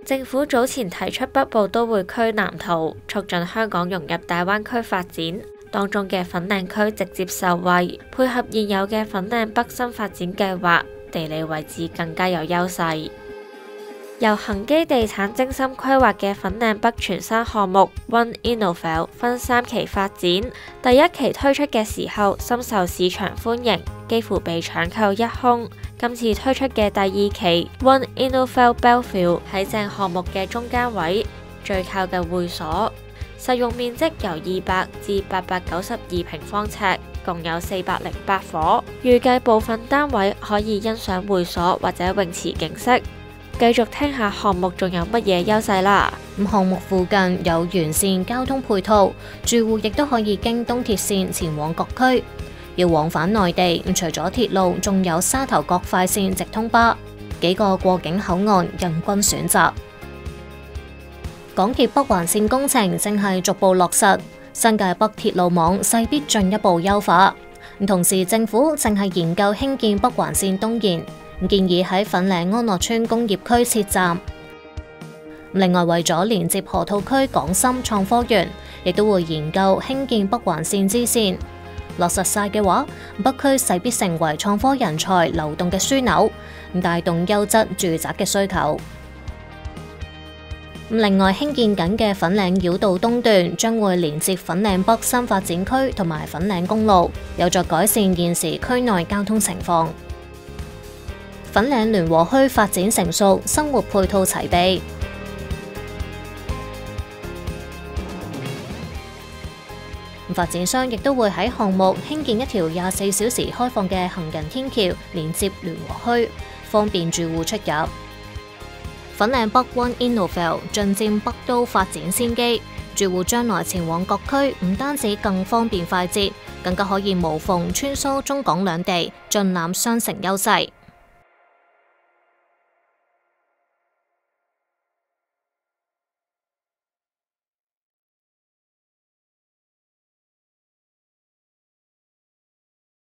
政府早前提出北部都會區藍圖，促進香港融入大灣區發展，當中嘅粉嶺區直接受惠，配合現有嘅粉嶺北新發展計劃，地理位置更加有優勢。由恒基地產精心規劃嘅粉嶺北全新項目 One Innovel 分3期發展，第1期推出嘅時候深受市場歡迎，幾乎被搶購一空。今次推出嘅第2期 One Innovel Bellevue 喺正項目嘅中間位，最靠嘅會所，實用面積由200至892平方尺，共有408伙。預計部分單位可以欣賞會所或者泳池景色。繼續聽下項目仲有乜嘢優勢啦。 項目附近有完善交通配套，住戶亦都可以經東鐵線前往各區。要往返內地，除咗鐵路，仲有沙頭角快線直通巴，幾個過境口岸任君選擇。港鐵北環線工程正係逐步落實，新界北鐵路網勢必進一步優化。同時，政府正係研究興建北環線東延，建議喺粉嶺安樂村工業區設站。另外，為咗連接河套區港深創科園，亦都會研究興建北環線支線。落實晒嘅話，北區勢必成為創科人才流動嘅樞紐，帶動優質住宅嘅需求。另外，興建緊嘅粉嶺繞道東段將會連接粉嶺北新發展區同埋粉嶺公路，有助改善現時區內交通情況。粉嶺聯和墟發展成熟，生活配套齊備。發展商亦都會喺項目興建一條24小時開放嘅行人天橋，連接聯和墟，方便住戶出入。粉嶺北 One Innovel 進佔北都發展先機，住戶將來前往各區唔單止更方便快捷，更加可以無縫穿梭中港兩地，盡攬雙城優勢。